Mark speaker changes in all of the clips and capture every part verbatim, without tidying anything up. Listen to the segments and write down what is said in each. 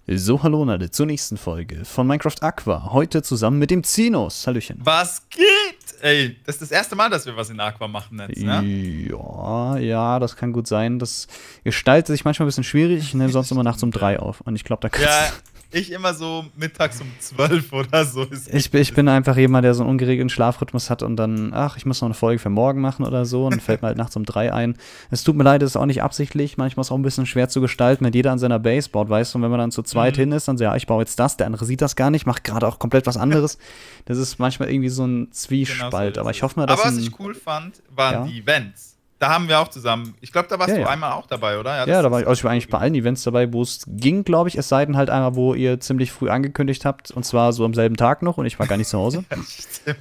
Speaker 1: So, hallo Leute, zur nächsten Folge von Minecraft Aqua. Heute zusammen mit dem Zinos. Hallöchen.
Speaker 2: Was geht? Ey, das ist das erste Mal, dass wir was in Aqua machen jetzt, ne?
Speaker 1: Ja, ja, das kann gut sein. Das gestaltet sich manchmal ein bisschen schwierig. Ich nehme sonst immer nachts um drei auf. Und ich glaube, da kannst
Speaker 2: Ja, ich immer so mittags um zwölf oder so. Ist
Speaker 1: ich, ich bin einfach jemand, der so einen ungeregelten Schlafrhythmus hat und dann, ach, ich muss noch eine Folge für morgen machen oder so. Und dann fällt mir halt nachts um drei ein. Es tut mir leid, es ist auch nicht absichtlich. Manchmal ist es auch ein bisschen schwer zu gestalten, wenn jeder an seiner Base baut, weißt du. Und wenn man dann zu zweit
Speaker 2: Mhm.
Speaker 1: hin ist, dann so, ja, ich baue jetzt das, der andere sieht das gar nicht, macht gerade auch komplett was anderes. Das ist manchmal irgendwie so ein Zwiespalt.
Speaker 2: Genau so
Speaker 1: Aber
Speaker 2: ist
Speaker 1: ich
Speaker 2: es.
Speaker 1: hoffe mal, dass
Speaker 2: Aber was
Speaker 1: ein,
Speaker 2: ich cool fand, waren
Speaker 1: Ja.
Speaker 2: die Events. Da haben wir auch zusammen. Ich glaube, da warst
Speaker 1: Ja,
Speaker 2: du
Speaker 1: ja.
Speaker 2: einmal auch dabei, oder?
Speaker 1: Ja,
Speaker 2: das
Speaker 1: da war
Speaker 2: ist-
Speaker 1: ich, also ich war eigentlich bei allen Events dabei, wo es ging, glaube ich. Es sei denn halt einmal, wo ihr ziemlich früh angekündigt habt. Und zwar so am selben Tag noch und ich war gar nicht zu Hause.
Speaker 2: Ja, stimmt.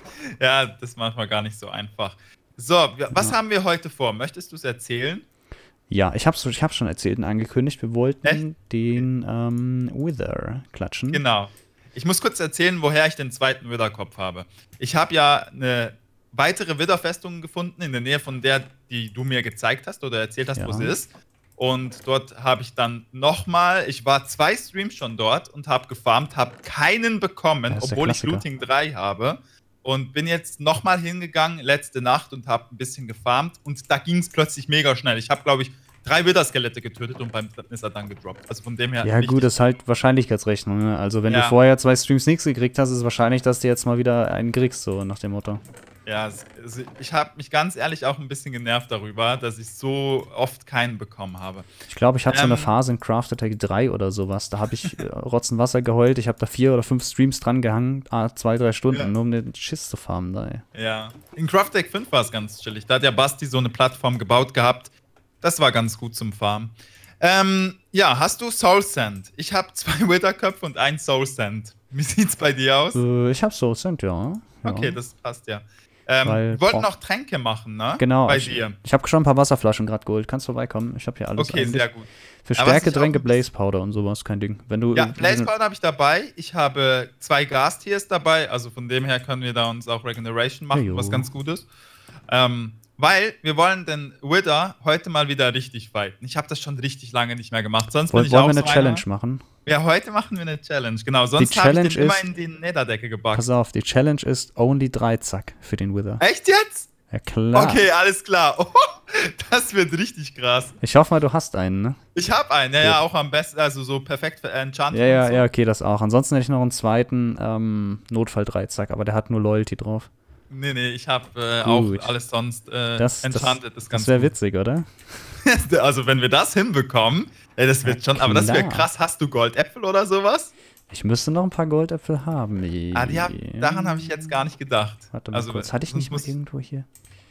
Speaker 2: Ja, das ist manchmal gar nicht so einfach. So, wir- was haben wir heute vor? Möchtest du es erzählen?
Speaker 1: Ja, ich hab's, ich hab's schon erzählt und angekündigt. Wir wollten
Speaker 2: Echt?
Speaker 1: den ähm, Wither klatschen.
Speaker 2: Genau. Ich muss kurz erzählen, woher ich den zweiten Widderkopf habe. Ich habe ja eine weitere Widderfestung gefunden, in der Nähe von der, die du mir gezeigt hast oder erzählt hast,
Speaker 1: Ja.
Speaker 2: wo sie ist. Und dort habe ich dann nochmal, ich war zwei Streams schon dort und habe gefarmt, habe keinen bekommen,
Speaker 1: Ja, ist der
Speaker 2: obwohl ich
Speaker 1: Klassiker.
Speaker 2: Looting drei habe. Und bin jetzt nochmal hingegangen, letzte Nacht, und habe ein bisschen gefarmt. Und da ging es plötzlich mega schnell. Ich habe, glaube ich, drei Wither-Skelette getötet und beim dritten ist er dann gedroppt. Also von dem her.
Speaker 1: Ja,
Speaker 2: richtig-
Speaker 1: gut, das ist halt Wahrscheinlichkeitsrechnung. Ne? Also, wenn
Speaker 2: Ja.
Speaker 1: du vorher zwei Streams nichts gekriegt hast, ist es wahrscheinlich, dass du jetzt mal wieder einen kriegst, so nach dem Motto.
Speaker 2: Ja, es- es- ich habe mich ganz ehrlich auch ein bisschen genervt darüber, dass ich so oft keinen bekommen habe.
Speaker 1: Ich glaube, ich hatte so eine
Speaker 2: Ähm.
Speaker 1: Phase in Craft Attack drei oder sowas. Da habe ich äh, Rotzenwasser geheult. Ich habe da vier oder fünf Streams dran gehangen, ah, zwei, drei Stunden,
Speaker 2: Ja.
Speaker 1: nur um den Schiss zu farmen. Da, ey.
Speaker 2: Ja. In Craft Deck fünf war es ganz chillig. Da hat der Basti so eine Plattform gebaut gehabt. Das war ganz gut zum Farmen. Ähm, ja, hast du Soul Sand? Ich habe zwei Witherköpfe und ein Soul Sand. Wie sieht's bei dir aus?
Speaker 1: Äh, ich habe Soul Sand, ja. ja.
Speaker 2: Okay, das passt ja. Ähm,
Speaker 1: Weil-
Speaker 2: wir wollten
Speaker 1: oh.
Speaker 2: noch Tränke machen, ne?
Speaker 1: Genau.
Speaker 2: Bei
Speaker 1: ich
Speaker 2: dir.
Speaker 1: ich habe schon ein paar Wasserflaschen gerade geholt. Kannst vorbeikommen. Ich habe hier alles
Speaker 2: Okay,
Speaker 1: eigentlich.
Speaker 2: sehr gut.
Speaker 1: Für
Speaker 2: Aber was
Speaker 1: Stärke,
Speaker 2: ich auch
Speaker 1: Tränke,
Speaker 2: ein
Speaker 1: Blaze Powder und sowas, kein Ding. Wenn du
Speaker 2: Ja,
Speaker 1: äh,
Speaker 2: Blaze Powder habe ich dabei. Ich habe zwei Gastiers dabei. Also von dem her können wir da uns auch Regeneration machen,
Speaker 1: Heyo.
Speaker 2: was ganz gut ist. Ähm, weil wir wollen den Wither heute mal wieder richtig fighten. Ich habe das schon richtig lange nicht mehr gemacht. Sonst bin
Speaker 1: Woll-
Speaker 2: ich
Speaker 1: wollen
Speaker 2: auch
Speaker 1: wir eine
Speaker 2: so
Speaker 1: Challenge
Speaker 2: einer.
Speaker 1: machen?
Speaker 2: Ja, heute machen wir eine Challenge. Genau, sonst habe ich
Speaker 1: Challenge
Speaker 2: den immer
Speaker 1: ist-
Speaker 2: in die Nederdecke gebackt.
Speaker 1: Pass auf, die Challenge ist only drei Zack für den Wither.
Speaker 2: Echt jetzt?
Speaker 1: Ja, klar.
Speaker 2: Okay, alles klar. Oh, das wird richtig krass.
Speaker 1: Ich hoffe mal, du hast einen, ne?
Speaker 2: Ich habe einen, ja, ja,
Speaker 1: Gut.
Speaker 2: auch am besten, also so perfekt für Enchanting.
Speaker 1: Ja, ja,
Speaker 2: und so.
Speaker 1: ja, okay, das auch. Ansonsten hätte ich noch einen zweiten ähm, Notfall drei Zack, aber der hat nur Loyalty drauf.
Speaker 2: Nee, nee, ich habe äh, auch
Speaker 1: Gut.
Speaker 2: alles sonst äh,
Speaker 1: Das, das,
Speaker 2: Enchanted. ist ganz
Speaker 1: das wäre
Speaker 2: gut.
Speaker 1: witzig, oder?
Speaker 2: Also, wenn wir das hinbekommen, ey, das wird
Speaker 1: Ja,
Speaker 2: schon, aber das wäre
Speaker 1: klar.
Speaker 2: krass. Hast du Goldäpfel oder sowas?
Speaker 1: Ich müsste noch ein paar Goldäpfel haben.
Speaker 2: Ah, die hab, daran habe ich jetzt gar nicht gedacht.
Speaker 1: Warte mal
Speaker 2: also,
Speaker 1: kurz. Hatte ich
Speaker 2: sonst
Speaker 1: nicht mal
Speaker 2: muss-
Speaker 1: irgendwo hier?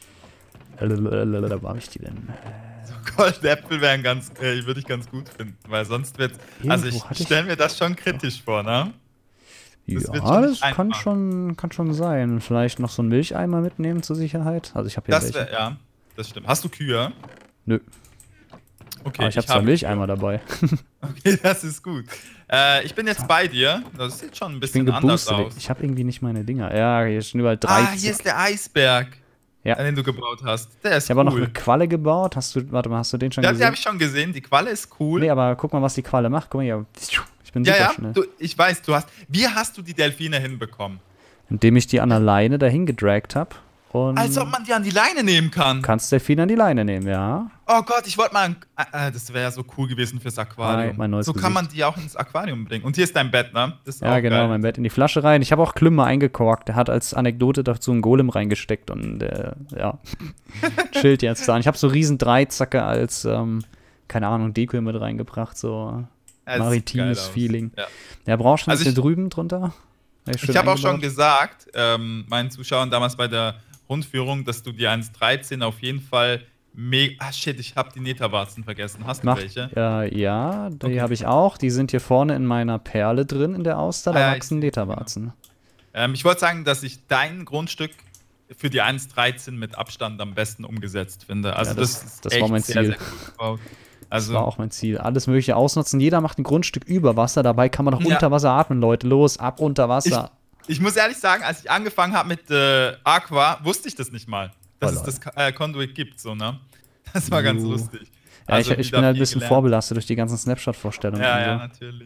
Speaker 1: Wo habe ich die denn?
Speaker 2: Goldäpfel wären ganz, äh, würde ich ganz gut finden, weil sonst wird, also
Speaker 1: Irgendwo
Speaker 2: ich
Speaker 1: hatte ich-
Speaker 2: stelle mir das schon kritisch vor, ne? Das wird
Speaker 1: Ja,
Speaker 2: schon
Speaker 1: das
Speaker 2: nicht
Speaker 1: kann
Speaker 2: einfach.
Speaker 1: schon, kann schon sein. Vielleicht noch so einen Milcheimer mitnehmen zur Sicherheit. Also ich habe hier
Speaker 2: Das
Speaker 1: welche.
Speaker 2: wäre, ja, das stimmt. Hast du Kühe?
Speaker 1: Nö,
Speaker 2: Okay,
Speaker 1: aber ich habe zwei Milcheimer dabei.
Speaker 2: Okay, das ist gut. Äh, ich bin jetzt bei dir. Das sieht schon ein
Speaker 1: Ich bin
Speaker 2: bisschen anders
Speaker 1: geboostet.
Speaker 2: aus.
Speaker 1: Ich habe irgendwie nicht meine Dinger. Ja, hier sind überall drei.
Speaker 2: Ah, hier ist der Eisberg,
Speaker 1: Ja.
Speaker 2: den du gebaut hast. Der ist
Speaker 1: Ich habe auch noch
Speaker 2: cool.
Speaker 1: eine Qualle gebaut. Hast du, warte mal, hast du den schon
Speaker 2: Ja, die
Speaker 1: gesehen?
Speaker 2: habe ich schon gesehen. Die Qualle ist cool.
Speaker 1: Nee, aber guck mal, was die Qualle macht. Guck mal hier. Ich bin
Speaker 2: ja,
Speaker 1: super
Speaker 2: ja.
Speaker 1: schnell.
Speaker 2: Du, ich weiß, du hast. Wie hast du die Delfine hinbekommen?
Speaker 1: Indem ich die an der Leine dahin gedragt habe. Und
Speaker 2: Als ob man die an die Leine nehmen kann.
Speaker 1: kannst Delfine an die Leine nehmen, ja.
Speaker 2: Oh Gott, ich wollte mal. Ein, äh, das wäre ja so cool gewesen fürs Aquarium.
Speaker 1: Mein- mein neues
Speaker 2: so kann man die auch ins Aquarium bringen. Und hier ist dein Bett, ne? Das ist
Speaker 1: Ja,
Speaker 2: auch
Speaker 1: genau,
Speaker 2: geil.
Speaker 1: mein Bett in die Flasche rein. Ich habe auch Klümmer eingekorkt. Der hat als Anekdote dazu einen Golem reingesteckt und äh, ja, chillt jetzt da. Und ich habe so riesen Dreizacke als, ähm, keine Ahnung, Deko mit reingebracht, so
Speaker 2: Ja, das sieht geil
Speaker 1: maritimes
Speaker 2: aus.
Speaker 1: Feeling.
Speaker 2: Ja.
Speaker 1: Ja, brauchst du
Speaker 2: Also
Speaker 1: das hier
Speaker 2: ich-
Speaker 1: drüben drunter? Ja, schön
Speaker 2: Ich habe auch schon
Speaker 1: eingebaut.
Speaker 2: gesagt, ähm, meinen Zuschauern damals bei der Rundführung, dass du die eins dreizehn auf jeden Fall mega. Ah, shit, ich habe die Netherwarzen vergessen. Hast du
Speaker 1: Mach,
Speaker 2: welche?
Speaker 1: ja, ja, die
Speaker 2: Okay.
Speaker 1: habe ich auch. Die sind hier vorne in meiner Perle drin, in der Auster. Da
Speaker 2: Ah, ja,
Speaker 1: wachsen
Speaker 2: ich-
Speaker 1: Lederwarzen.
Speaker 2: Ähm, ich wollte sagen, dass ich dein Grundstück für die eins dreizehn mit Abstand am besten umgesetzt finde. Also
Speaker 1: Ja, das-
Speaker 2: das, ist
Speaker 1: das
Speaker 2: echt
Speaker 1: war mein
Speaker 2: sehr,
Speaker 1: Ziel.
Speaker 2: sehr gut gebaut.
Speaker 1: Das
Speaker 2: Also,
Speaker 1: war auch mein Ziel. Alles Mögliche ausnutzen. Jeder macht ein Grundstück über Wasser. Dabei kann man doch
Speaker 2: Ja.
Speaker 1: unter Wasser atmen, Leute. Los, ab unter Wasser.
Speaker 2: ich muss ehrlich sagen, als ich angefangen habe mit äh, Aqua, wusste ich das nicht mal, dass
Speaker 1: Oh,
Speaker 2: es das äh, Conduit gibt, so, ne? Das war ganz
Speaker 1: Uh.
Speaker 2: lustig.
Speaker 1: Ja,
Speaker 2: Also
Speaker 1: ich, ich
Speaker 2: wieder
Speaker 1: bin halt ein
Speaker 2: viel
Speaker 1: bisschen
Speaker 2: gelernt.
Speaker 1: vorbelastet durch die ganzen Snapshot-Vorstellungen.
Speaker 2: Ja,
Speaker 1: und
Speaker 2: ja,
Speaker 1: so.
Speaker 2: natürlich.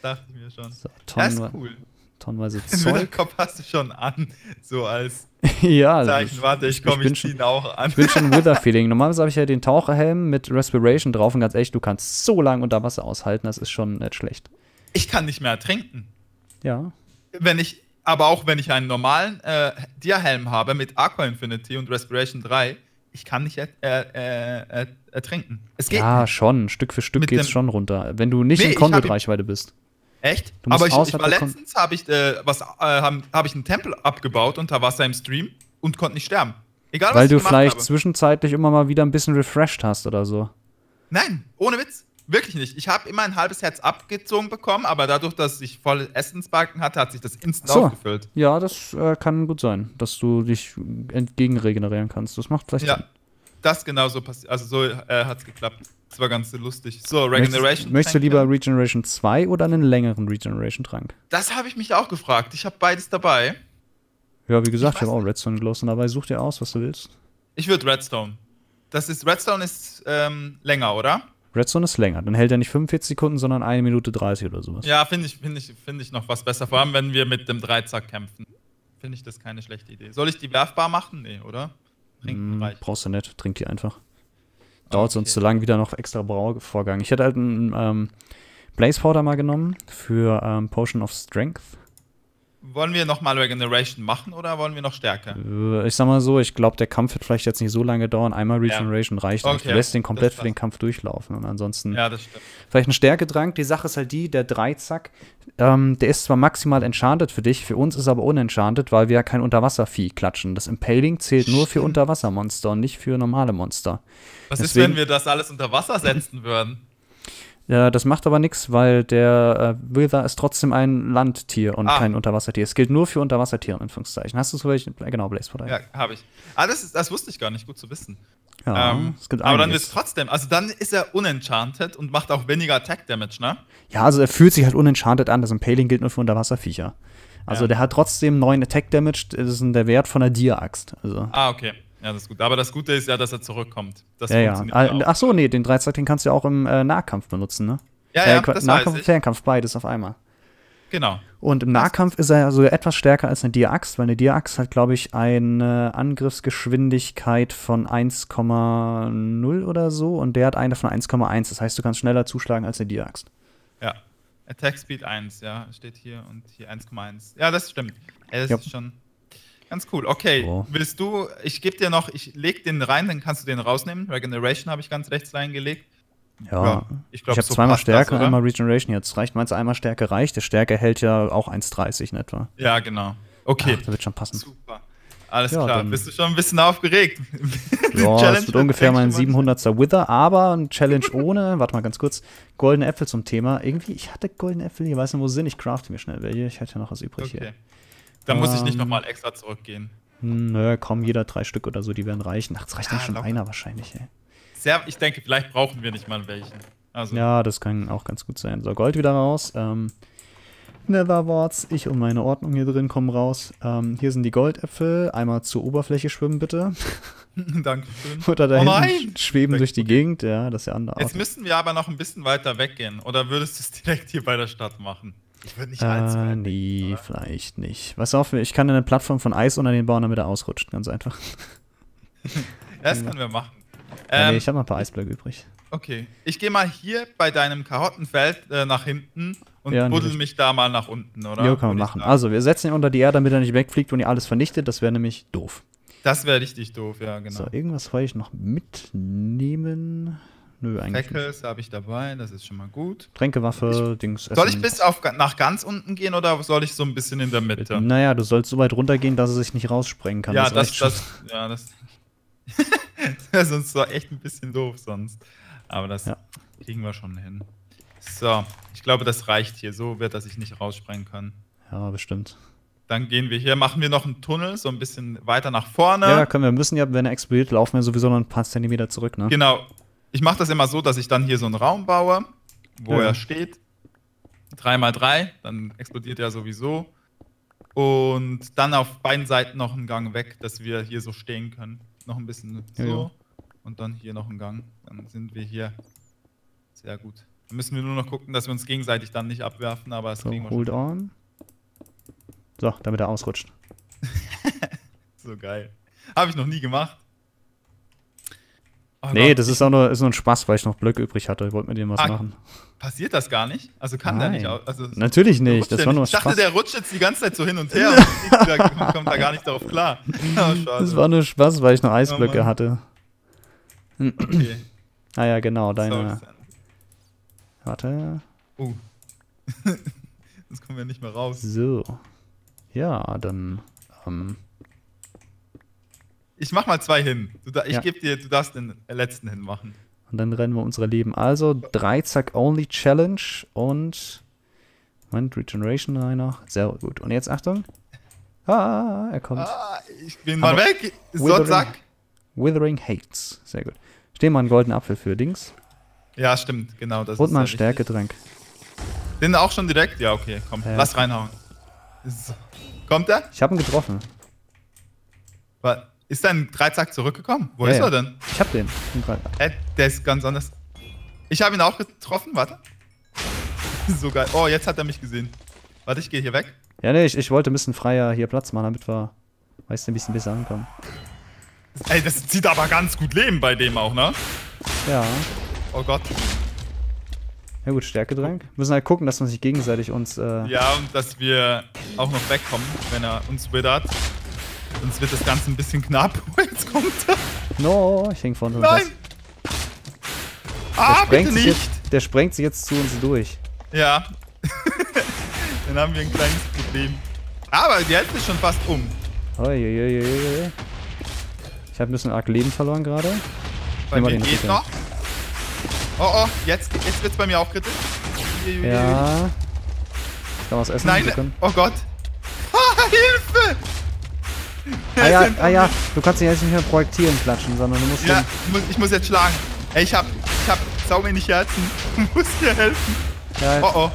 Speaker 2: dachte ich mir schon.
Speaker 1: So,
Speaker 2: Das ist
Speaker 1: Tonnen,
Speaker 2: cool.
Speaker 1: tonnenweise
Speaker 2: Den
Speaker 1: Zeug.
Speaker 2: Witterkopf hast du schon an, so als
Speaker 1: Ja,
Speaker 2: Zeichen. Warte, ich komme, ich, ich zieh ihn auch an.
Speaker 1: Ich bin schon im Wither-Feeling. Normalerweise habe ich ja den Taucherhelm mit Respiration drauf und ganz ehrlich, du kannst so lange unter Wasser aushalten, das ist schon nicht schlecht.
Speaker 2: Ich kann nicht mehr ertrinken.
Speaker 1: Ja.
Speaker 2: Wenn ich, aber auch wenn ich einen normalen äh, Dia-Helm habe mit Aqua Infinity und Respiration drei, ich kann nicht er, äh, äh, ertrinken. Es geht
Speaker 1: Ja,
Speaker 2: nicht.
Speaker 1: schon. Stück für Stück
Speaker 2: Mit
Speaker 1: geht's
Speaker 2: dem-
Speaker 1: schon runter. Wenn du nicht
Speaker 2: Nee,
Speaker 1: in
Speaker 2: ich
Speaker 1: Conduit-Reichweite bist.
Speaker 2: Echt?
Speaker 1: Du musst
Speaker 2: Aber ich, ich
Speaker 1: außerhalb
Speaker 2: war
Speaker 1: der Kon-
Speaker 2: letztens, habe ich, äh, was, äh, habe hab ich einen Tempel abgebaut unter Wasser im Stream und konnte nicht sterben. Egal, was
Speaker 1: Weil
Speaker 2: ich
Speaker 1: du
Speaker 2: gemacht
Speaker 1: vielleicht
Speaker 2: habe.
Speaker 1: zwischenzeitlich immer mal wieder ein bisschen refreshed hast oder so.
Speaker 2: Nein, ohne Witz. Wirklich nicht. Ich habe immer ein halbes Herz abgezogen bekommen, aber dadurch, dass ich voll Essensbalken hatte, hat sich das instant
Speaker 1: Ach so.
Speaker 2: aufgefüllt.
Speaker 1: Ja, das äh, kann gut sein, dass du dich entgegenregenerieren kannst. Das macht vielleicht
Speaker 2: Ja,
Speaker 1: Sinn.
Speaker 2: das genau so passiert. Also so äh, hat es geklappt. Das war ganz lustig. So,
Speaker 1: Möchtest,
Speaker 2: Regeneration.
Speaker 1: möchtest du
Speaker 2: Tränke.
Speaker 1: lieber Regeneration zwei oder einen längeren Regeneration-Trank?
Speaker 2: Das habe ich mich auch gefragt. Ich habe beides dabei.
Speaker 1: Ja, wie gesagt,
Speaker 2: Ich
Speaker 1: ich, habe
Speaker 2: weiß
Speaker 1: auch Redstone Glowstone dabei. Such dir aus, was du willst.
Speaker 2: Ich würde Redstone. Das ist, Redstone ist ähm, länger, oder?
Speaker 1: Redstone ist länger. Dann hält er nicht fünfundvierzig Sekunden, sondern eine Minute dreißig oder sowas.
Speaker 2: Ja, finde ich, finde ich, finde ich noch was besser. Vor allem, wenn wir mit dem Dreizack kämpfen. Finde ich das keine schlechte Idee. Soll ich die werfbar machen? Nee, oder? Trinken
Speaker 1: Mm,
Speaker 2: reicht.
Speaker 1: brauchst du nicht. Trink die einfach. Dauert
Speaker 2: Okay.
Speaker 1: sonst zu lang wieder noch extra Brauvorgang. Ich hätte halt einen ähm, Blaze Powder mal genommen für ähm, Potion of Strength.
Speaker 2: Wollen wir nochmal Regeneration machen oder wollen wir noch stärker?
Speaker 1: Äh, Ich sag mal so, ich glaube, der Kampf wird vielleicht jetzt nicht so lange dauern. Einmal Regeneration reicht.
Speaker 2: Okay,
Speaker 1: Du lässt den komplett
Speaker 2: das
Speaker 1: für den
Speaker 2: passt.
Speaker 1: Kampf durchlaufen. Und ansonsten
Speaker 2: Ja, das stimmt.
Speaker 1: vielleicht ein Stärkedrank. Die Sache ist halt die, der Dreizack, ähm, der ist zwar maximal enchanted für dich, für uns ist aber unenchanted, weil wir ja kein Unterwasservieh klatschen. Das Impaling zählt nur für
Speaker 2: Stimmt.
Speaker 1: Unterwassermonster und nicht für normale Monster.
Speaker 2: Was ist,
Speaker 1: Deswegen-
Speaker 2: wenn wir das alles unter Wasser setzen würden?
Speaker 1: Ja, das macht aber nichts, weil der äh, Wither ist trotzdem ein Landtier und
Speaker 2: Ah.
Speaker 1: kein Unterwassertier. Es gilt nur für Unterwassertiere, in Anführungszeichen. Hast du so welche? Genau, Blaze Powder.
Speaker 2: Ja, habe ich. Ah, das, ist, das wusste ich gar nicht. Gut zu wissen.
Speaker 1: Ja,
Speaker 2: ähm,
Speaker 1: es gibt
Speaker 2: aber dann
Speaker 1: einiges.
Speaker 2: ist trotzdem, also dann ist er unenchanted und macht auch weniger Attack Damage, ne?
Speaker 1: Ja, also er fühlt sich halt unenchanted an. Das Impaling gilt nur für Unterwasserviecher. Also
Speaker 2: Ja.
Speaker 1: der hat trotzdem neun Attack Damage. Das ist der Wert von der Dia-Axt. Also.
Speaker 2: Ah, okay. Ja, das ist gut. Aber das Gute ist ja, dass er zurückkommt. Das
Speaker 1: Ja, ja.
Speaker 2: funktioniert
Speaker 1: Ah,
Speaker 2: ja auch.
Speaker 1: Ach so, nee, den Dreizack, den kannst du ja auch im äh, Nahkampf benutzen, ne?
Speaker 2: Ja,
Speaker 1: äh,
Speaker 2: ja,
Speaker 1: Qua-
Speaker 2: das
Speaker 1: Nahkampf
Speaker 2: weiß
Speaker 1: und
Speaker 2: ich.
Speaker 1: Fernkampf, beides auf einmal.
Speaker 2: Genau.
Speaker 1: Und im Nahkampf ist er ja sogar etwas stärker als eine Dia-Axt, weil eine Dia-Axt hat, glaube ich, eine Angriffsgeschwindigkeit von eins Komma null oder so und der hat eine von eins Komma eins. Das heißt, du kannst schneller zuschlagen als eine Dia-Axt.
Speaker 2: Ja. Attack Speed eins, ja, steht hier und hier eins Komma eins. Ja, das stimmt. Ja, das
Speaker 1: Ja.
Speaker 2: ist schon ganz cool. Okay,
Speaker 1: So.
Speaker 2: willst du, ich gebe dir noch, ich leg den rein, dann kannst du den rausnehmen. Regeneration habe ich ganz rechts reingelegt.
Speaker 1: Ja,
Speaker 2: Ja, ich
Speaker 1: ich,
Speaker 2: glaub,
Speaker 1: habe
Speaker 2: so
Speaker 1: zweimal
Speaker 2: passt das,
Speaker 1: Stärke und
Speaker 2: oder?
Speaker 1: einmal Regeneration jetzt. Reicht, meinst du, einmal Stärke reicht? Der Stärke hält ja auch eins Komma dreißig in etwa.
Speaker 2: Ja, genau. Okay,
Speaker 1: Ach, das wird schon passen.
Speaker 2: super. Alles
Speaker 1: Ja,
Speaker 2: klar.
Speaker 1: dann-
Speaker 2: Bist du schon ein bisschen aufgeregt? Die
Speaker 1: Ja,
Speaker 2: Challenge
Speaker 1: es wird ungefähr
Speaker 2: fängt
Speaker 1: mein
Speaker 2: schon mal-
Speaker 1: siebenhundertster Wither, aber ein Challenge ohne, warte mal ganz kurz, goldene Äpfel zum Thema. Irgendwie, ich hatte goldene Äpfel, ich weiß nicht, wo sie sind, ich crafte mir schnell welche, ich hätte ja noch was übrig
Speaker 2: Okay.
Speaker 1: hier.
Speaker 2: Dann muss ich nicht
Speaker 1: Ähm,
Speaker 2: nochmal extra zurückgehen.
Speaker 1: Nö, komm, jeder drei Stück oder so, die werden reichen. Ach, das reicht
Speaker 2: Ja,
Speaker 1: dann schon
Speaker 2: locker.
Speaker 1: einer wahrscheinlich, ey.
Speaker 2: Sehr, ich denke, vielleicht brauchen wir nicht mal welchen. Also,
Speaker 1: Ja, das kann auch ganz gut sein. So, Gold wieder raus. Ähm, Netherwarts, ich und meine Ordnung hier drin kommen raus. Ähm, hier sind die Goldäpfel. Einmal zur Oberfläche schwimmen, bitte.
Speaker 2: Dankeschön.
Speaker 1: Oder da
Speaker 2: Oh
Speaker 1: hinten
Speaker 2: nein!
Speaker 1: schweben
Speaker 2: Weg-
Speaker 1: durch die Gegend. Ja, das ist ja andere
Speaker 2: Jetzt
Speaker 1: Art.
Speaker 2: müssten wir aber noch ein bisschen weiter weggehen. Oder würdest du es direkt hier bei der Stadt machen? Ich würde nicht allzu
Speaker 1: Äh,
Speaker 2: weit
Speaker 1: nee,
Speaker 2: weggehen, oder?
Speaker 1: vielleicht nicht. Was auf, ich kann eine Plattform von Eis unter den bauen, damit er ausrutscht. Ganz einfach.
Speaker 2: Das können wir machen.
Speaker 1: Ja, nee,
Speaker 2: Ähm,
Speaker 1: ich habe noch ein paar Eisblöcke übrig.
Speaker 2: okay. Ich gehe mal hier bei deinem Karottenfeld äh, nach hinten und
Speaker 1: Ja, in die
Speaker 2: buddel
Speaker 1: Richtung.
Speaker 2: mich da mal nach unten, oder?
Speaker 1: Ja, kann man
Speaker 2: Würde ich
Speaker 1: machen.
Speaker 2: sagen.
Speaker 1: Also, wir setzen ihn unter die Erde, damit er nicht wegfliegt und ihr alles vernichtet. Das wäre nämlich doof.
Speaker 2: Das wäre richtig doof, ja, genau.
Speaker 1: So, irgendwas wollte ich noch mitnehmen. Nö, eigentlich nicht.
Speaker 2: Freckles habe ich dabei, das ist schon mal gut.
Speaker 1: Tränkewaffe, Dings.
Speaker 2: Soll ich
Speaker 1: Essen.
Speaker 2: bis auf nach ganz unten gehen oder soll ich so ein bisschen in der Mitte?
Speaker 1: Naja, du sollst so weit runtergehen, dass er sich nicht raussprengen kann.
Speaker 2: ja,
Speaker 1: das
Speaker 2: das,
Speaker 1: reicht schon.
Speaker 2: das, ja, das. das ist sonst so echt ein bisschen doof sonst. Aber das
Speaker 1: Ja.
Speaker 2: kriegen wir schon hin. So, ich glaube, das reicht hier. So wird, dass ich nicht raussprengen kann.
Speaker 1: Ja, bestimmt.
Speaker 2: Dann gehen wir hier, machen wir noch einen Tunnel, so ein bisschen weiter nach vorne.
Speaker 1: Ja, können wir. Müssen ja, wenn er explodiert, laufen wir sowieso noch ein paar Zentimeter zurück, ne?
Speaker 2: Genau. Ich mache das immer so, dass ich dann hier so einen Raum baue, wo
Speaker 1: Ja.
Speaker 2: er steht. drei mal drei, dann explodiert er sowieso. Und dann auf beiden Seiten noch einen Gang weg, dass wir hier so stehen können. Noch ein bisschen so.
Speaker 1: Ja, ja.
Speaker 2: Und dann hier noch einen Gang. Dann sind wir hier. Sehr gut. Dann müssen wir nur noch gucken, dass wir uns gegenseitig dann nicht abwerfen, aber das
Speaker 1: So,
Speaker 2: kriegen wir
Speaker 1: hold
Speaker 2: schon.
Speaker 1: on. So, damit er ausrutscht.
Speaker 2: So geil. Habe ich noch nie gemacht. Oh
Speaker 1: Nee,
Speaker 2: Gott,
Speaker 1: das
Speaker 2: ich-
Speaker 1: ist auch nur, ist nur ein Spaß, weil ich noch Blöcke übrig hatte. Ich wollte mit dem was
Speaker 2: Ah,
Speaker 1: machen.
Speaker 2: Passiert das gar nicht? Also kann der nicht
Speaker 1: Nein.
Speaker 2: aus. Also,
Speaker 1: Natürlich nicht,
Speaker 2: rutscht
Speaker 1: das
Speaker 2: der
Speaker 1: war nur
Speaker 2: nicht. Ich dachte,
Speaker 1: Spaß.
Speaker 2: der rutscht jetzt die ganze Zeit so hin und her und der kommt da gar nicht darauf klar. Oh, schade.
Speaker 1: Das war nur Spaß, weil ich noch Eisblöcke
Speaker 2: Mann.
Speaker 1: hatte.
Speaker 2: Okay.
Speaker 1: Ah ja, genau, deine.
Speaker 2: So,
Speaker 1: Warte.
Speaker 2: oh. Sonst kommen wir nicht mehr raus.
Speaker 1: So. Ja, dann. Ähm,
Speaker 2: Ich mach mal zwei hin. Du, da- ich
Speaker 1: Ja.
Speaker 2: gebe dir, du darfst den letzten hinmachen.
Speaker 1: und dann rennen wir unsere Leben. Also, Dreizack-Only-Challenge und. Moment, Regeneration rein noch. Sehr gut. Und jetzt Achtung. Ah, er kommt.
Speaker 2: Ah, ich bin mal
Speaker 1: Aber
Speaker 2: weg. So,
Speaker 1: Withering-
Speaker 2: zack.
Speaker 1: Withering Hates. Sehr gut. Stehen mal einen goldenen Apfel für Dings.
Speaker 2: Ja, stimmt, genau. Das
Speaker 1: Und
Speaker 2: ist
Speaker 1: mal
Speaker 2: ja
Speaker 1: ein
Speaker 2: richtig.
Speaker 1: Stärkedrank.
Speaker 2: Den auch schon direkt? Ja, okay, komm.
Speaker 1: Ja.
Speaker 2: Lass reinhauen. So. Kommt er?
Speaker 1: Ich habe ihn getroffen.
Speaker 2: Wa- Ist dein Dreizack zurückgekommen? Wo
Speaker 1: Ja,
Speaker 2: ist
Speaker 1: ja.
Speaker 2: er denn?
Speaker 1: Ich hab den. Ich bin grad-
Speaker 2: Hä? Der ist ganz anders. Ich habe ihn auch getroffen, warte. So geil. Oh, jetzt hat er mich gesehen. Warte, ich gehe hier weg.
Speaker 1: Ja, nee, ich, ich wollte ein bisschen freier hier Platz machen, damit wir, weißt du, ein bisschen besser ankommen.
Speaker 2: Ey, das zieht aber ganz gut Leben bei dem auch, ne?
Speaker 1: Ja.
Speaker 2: Oh Gott.
Speaker 1: Ja gut, Stärkedrank. Wir müssen halt gucken, dass wir sich gegenseitig uns. Äh,
Speaker 2: Ja, und dass wir auch noch wegkommen, wenn er uns withert. Sonst wird das Ganze ein bisschen knapp. Jetzt kommt er.
Speaker 1: No, ich häng vorne.
Speaker 2: Nein!
Speaker 1: Der
Speaker 2: Ah, bitte
Speaker 1: sprengt, sich
Speaker 2: nicht!
Speaker 1: jetzt, der sprengt sich jetzt zu uns durch.
Speaker 2: Ja. Dann haben wir ein kleines Problem. Aber die Hälfte ist schon fast um.
Speaker 1: Uiuiuiui. Ich habe ein bisschen arg Leben verloren gerade.
Speaker 2: Bei
Speaker 1: Nehmen wir
Speaker 2: mir
Speaker 1: den
Speaker 2: geht
Speaker 1: Ritter.
Speaker 2: noch. Oh, oh, jetzt, jetzt wird's bei mir auch kritisch. Uiuiui.
Speaker 1: Ja. Ich kann was essen.
Speaker 2: Nein,
Speaker 1: wir können-
Speaker 2: oh Gott. Ah, Hilfe!
Speaker 1: Ah ja, ah ja, du kannst dich jetzt nicht mehr Projektilen klatschen, sondern du musst
Speaker 2: Ja,
Speaker 1: den,
Speaker 2: ich muss, ich muss jetzt schlagen. Ey, ich hab, ich hab sau wenig Herzen. Du musst dir helfen.
Speaker 1: ja,
Speaker 2: Oh, oh.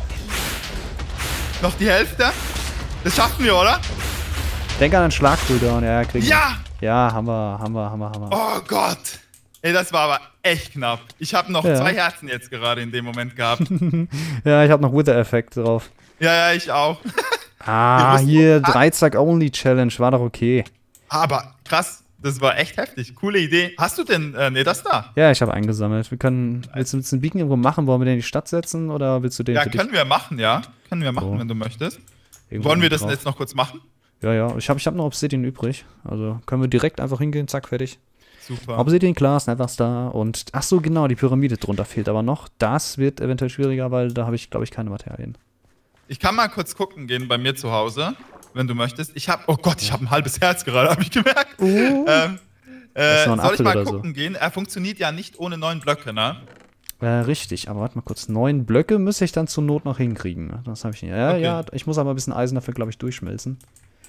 Speaker 2: Noch die Hälfte? Das schaffen wir, oder?
Speaker 1: denk an den Schlagbrüder und ja, kriegen wir.
Speaker 2: Ja!
Speaker 1: Ja, haben wir, haben wir, haben wir, haben wir.
Speaker 2: Oh Gott. Ey, das war aber echt knapp. Ich habe noch
Speaker 1: Ja.
Speaker 2: zwei Herzen jetzt gerade in dem Moment gehabt.
Speaker 1: Ja, ich habe noch Wither-Effekt drauf.
Speaker 2: Ja, ja, ich auch.
Speaker 1: Ah,
Speaker 2: mussten-
Speaker 1: hier,
Speaker 2: Ah.
Speaker 1: Dreizack-Only-Challenge, war doch okay.
Speaker 2: Aber krass, das war echt heftig. Coole Idee. Hast du denn, äh, nee, das da?
Speaker 1: Ja, ich habe eingesammelt. Wir können, willst du willst du einen Beacon irgendwo machen? Wollen wir den in die Stadt setzen oder willst du den
Speaker 2: Ja,
Speaker 1: für
Speaker 2: können wir machen, ja. Können wir machen,
Speaker 1: So.
Speaker 2: wenn du möchtest.
Speaker 1: irgendwo
Speaker 2: Wollen wir das
Speaker 1: drauf?
Speaker 2: jetzt noch kurz machen?
Speaker 1: Ja, ja, ich habe ich hab noch Obsidian übrig. Also können wir direkt einfach hingehen, zack, fertig.
Speaker 2: Super.
Speaker 1: Obsidian, klar, Nether Star und, ach so, genau, die Pyramide drunter fehlt aber noch. Das wird eventuell schwieriger, weil da habe ich, glaube ich, keine Materialien.
Speaker 2: Ich kann mal kurz gucken gehen bei mir zu Hause, wenn du möchtest. Ich habe, oh Gott, ich habe ein halbes Herz gerade, habe ich gemerkt. Ähm,
Speaker 1: ist
Speaker 2: äh,
Speaker 1: noch ein
Speaker 2: soll ich
Speaker 1: Apfel
Speaker 2: mal
Speaker 1: oder so.
Speaker 2: gucken gehen? Er funktioniert ja nicht ohne neun Blöcke, ne?
Speaker 1: Äh, richtig, aber warte mal kurz. Neun Blöcke müsste ich dann zur Not noch hinkriegen. Ne? Das habe ich nicht. Ja,
Speaker 2: Okay.
Speaker 1: ja, ich muss aber ein bisschen Eisen dafür, glaube ich, durchschmelzen.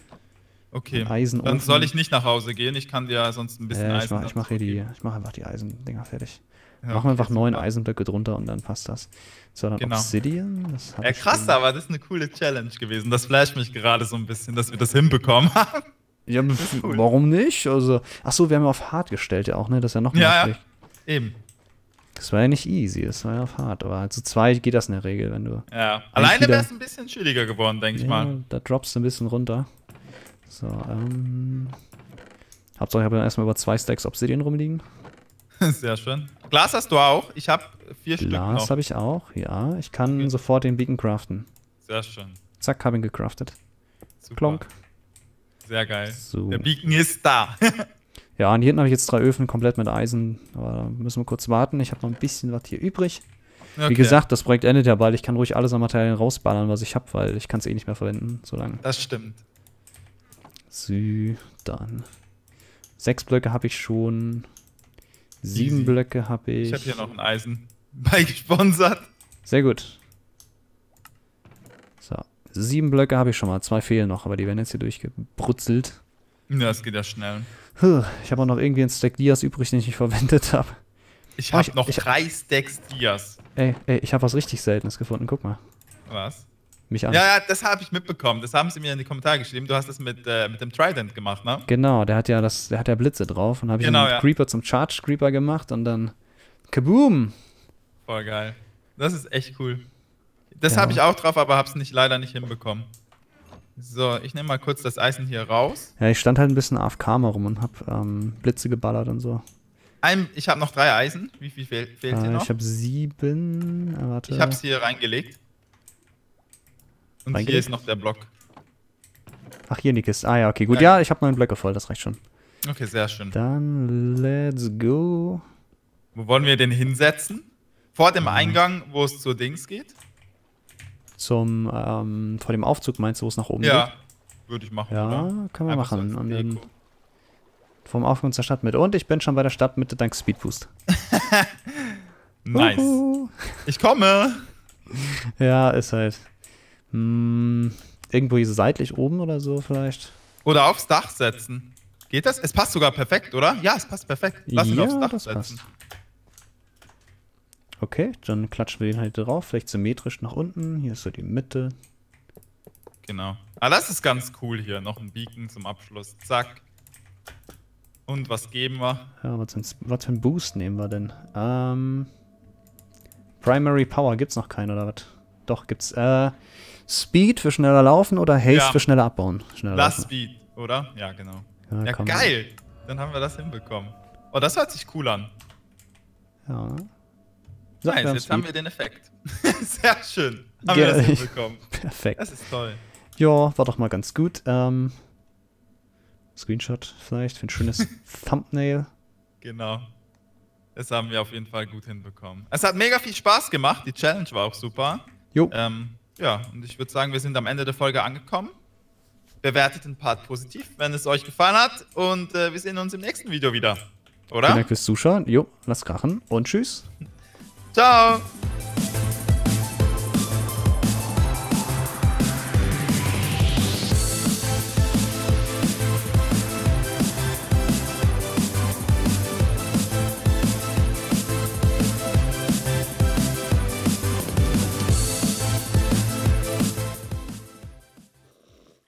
Speaker 2: Okay.
Speaker 1: Eisenofen.
Speaker 2: Dann soll ich nicht nach Hause gehen. Ich kann dir sonst ein bisschen
Speaker 1: Äh, ich
Speaker 2: Eisen
Speaker 1: mache ich mach hier
Speaker 2: dazu
Speaker 1: die,
Speaker 2: geben.
Speaker 1: ich mache einfach die Eisendinger fertig.
Speaker 2: Ja,
Speaker 1: Machen wir einfach
Speaker 2: okay,
Speaker 1: neun
Speaker 2: super.
Speaker 1: Eisenblöcke drunter und dann passt das. So, dann
Speaker 2: Genau.
Speaker 1: Obsidian. Das hab
Speaker 2: Ja,
Speaker 1: ich
Speaker 2: krass,
Speaker 1: schon.
Speaker 2: aber das ist eine coole Challenge gewesen. Das flasht mich gerade so ein bisschen, dass wir das hinbekommen haben.
Speaker 1: Ja,
Speaker 2: ist cool.
Speaker 1: warum nicht? Also, ach so, wir haben ja auf hart gestellt ja auch, ne? Das ist ja noch mehr
Speaker 2: Ja, ja.
Speaker 1: schlecht.
Speaker 2: Eben.
Speaker 1: Das war ja nicht easy, das war ja auf hart. Aber halt zu zweit geht das in der Regel, wenn du.
Speaker 2: Ja. Alleine
Speaker 1: wieder-
Speaker 2: wäre es ein bisschen schwieriger geworden, denke ich
Speaker 1: Ja,
Speaker 2: mal.
Speaker 1: da droppst du ein bisschen runter. So, ähm. Hauptsache, ich habe dann erstmal über zwei Stacks Obsidian rumliegen.
Speaker 2: Sehr schön. Glas hast du auch. Ich habe vier Stück
Speaker 1: Glas
Speaker 2: noch.
Speaker 1: habe ich auch, ja. Ich kann
Speaker 2: Okay.
Speaker 1: sofort den Beacon craften.
Speaker 2: Sehr schön.
Speaker 1: Zack, hab ihn gecraftet.
Speaker 2: Super.
Speaker 1: Klonk.
Speaker 2: Sehr geil.
Speaker 1: So.
Speaker 2: Der Beacon ist da.
Speaker 1: Ja, und hier hinten habe ich jetzt drei Öfen komplett mit Eisen. Aber da müssen wir kurz warten. Ich habe noch ein bisschen was hier übrig.
Speaker 2: Okay.
Speaker 1: Wie gesagt, das Projekt endet ja bald. Ich kann ruhig alles an Materialien rausballern, was ich habe, weil ich kann es eh nicht mehr verwenden, so lange.
Speaker 2: Das stimmt.
Speaker 1: So, dann. Sechs Blöcke habe ich schon. Sieben
Speaker 2: Easy.
Speaker 1: Blöcke habe ich.
Speaker 2: Ich habe hier noch ein Eisen beigesponsert.
Speaker 1: Sehr gut. So, sieben Blöcke habe ich schon mal. Zwei fehlen noch, aber die werden jetzt hier durchgebrutzelt.
Speaker 2: Ja, das geht ja schnell.
Speaker 1: Huh, ich habe auch noch irgendwie einen Stack Dias übrig, den ich nicht verwendet habe.
Speaker 2: Ich
Speaker 1: Oh,
Speaker 2: habe
Speaker 1: ich-
Speaker 2: noch
Speaker 1: ich-
Speaker 2: drei Stacks Dias.
Speaker 1: Ey, ey, ich habe was richtig Seltenes gefunden. Guck mal.
Speaker 2: Was?
Speaker 1: Mich an.
Speaker 2: Ja, ja, das habe ich mitbekommen. Das haben sie mir in die Kommentare geschrieben. Du hast das mit, äh, mit dem Trident gemacht, ne?
Speaker 1: Genau, der hat ja das, der hat ja Blitze drauf und habe ich
Speaker 2: Genau,
Speaker 1: einen
Speaker 2: ja.
Speaker 1: Creeper zum Charge Creeper gemacht und dann Kaboom!
Speaker 2: Voll geil. Das ist echt cool. Das
Speaker 1: Ja.
Speaker 2: habe ich auch drauf, aber habe es nicht, leider nicht hinbekommen. So, ich nehme mal kurz das Eisen hier raus.
Speaker 1: Ja, ich stand halt ein bisschen A F K mal rum und hab ähm, Blitze geballert und so.
Speaker 2: Ein, ich habe noch drei Eisen. Wie viel fehl, fehlt hier
Speaker 1: Äh,
Speaker 2: noch?
Speaker 1: ich habe sieben. Äh, warte.
Speaker 2: Ich habe es hier reingelegt. Und
Speaker 1: Reingelegt?
Speaker 2: hier ist noch der Block.
Speaker 1: Ach, hier in die Kiste. Ah ja, okay, gut.
Speaker 2: Ja.
Speaker 1: Ja, ich habe neun Blöcke voll, das reicht schon.
Speaker 2: Okay, sehr schön.
Speaker 1: Dann let's go.
Speaker 2: Wo wollen wir den hinsetzen? Vor dem Eingang, wo es zur Dings geht?
Speaker 1: Zum, ähm, vor dem Aufzug meinst du, wo es nach oben
Speaker 2: Ja,
Speaker 1: geht?
Speaker 2: würde ich machen.
Speaker 1: Ja,
Speaker 2: oder?
Speaker 1: können wir
Speaker 2: Einfach so
Speaker 1: machen.
Speaker 2: als
Speaker 1: Und dann
Speaker 2: Deko.
Speaker 1: vom Aufgang zur Stadtmitte. Und ich bin schon bei der Stadtmitte dank Speedboost.
Speaker 2: Nice.
Speaker 1: Uhu.
Speaker 2: Ich komme.
Speaker 1: Ja, ist halt. Hm, irgendwo hier seitlich oben oder so vielleicht.
Speaker 2: Oder aufs Dach setzen. Geht das? Es passt sogar perfekt, oder? Ja, es passt perfekt. Lass ihn
Speaker 1: Ja,
Speaker 2: aufs Dach
Speaker 1: das
Speaker 2: setzen.
Speaker 1: passt. Okay, dann klatschen wir den halt drauf. Vielleicht symmetrisch nach unten. Hier ist so die Mitte.
Speaker 2: Genau. Ah, das ist ganz cool hier. Noch ein Beacon zum Abschluss. Zack. Und was geben wir?
Speaker 1: Ja, was, für- was für einen Boost nehmen wir denn? Ähm, Primary Power gibt's noch keinen, oder was? Doch, gibt's. Äh, Speed für schneller laufen oder Haste
Speaker 2: Ja.
Speaker 1: für schneller abbauen? Schneller
Speaker 2: Last
Speaker 1: laufen.
Speaker 2: Speed, oder? Ja, genau.
Speaker 1: Ja,
Speaker 2: Ja,
Speaker 1: komm.
Speaker 2: geil. Dann haben wir das hinbekommen. Oh, das hört sich cool an.
Speaker 1: Ja. So,
Speaker 2: Nice,
Speaker 1: wir haben
Speaker 2: jetzt haben
Speaker 1: Speed.
Speaker 2: wir den Effekt. Sehr schön. Haben wir
Speaker 1: Ge-
Speaker 2: das hinbekommen.
Speaker 1: Perfekt.
Speaker 2: Das ist toll.
Speaker 1: Ja, war doch mal ganz gut. Ähm, Screenshot vielleicht für ein schönes Thumbnail.
Speaker 2: Genau. Das haben wir auf jeden Fall gut hinbekommen. Es hat mega viel Spaß gemacht. Die Challenge war auch super.
Speaker 1: Jo.
Speaker 2: Ähm, ja, und ich würde sagen, wir sind am Ende der Folge angekommen. Bewertet den Part positiv, wenn es euch gefallen hat. Und äh, wir sehen uns im nächsten Video wieder. Oder?
Speaker 1: Vielen Dank fürs Zuschauen. Jo, lasst krachen und tschüss.
Speaker 2: Ciao!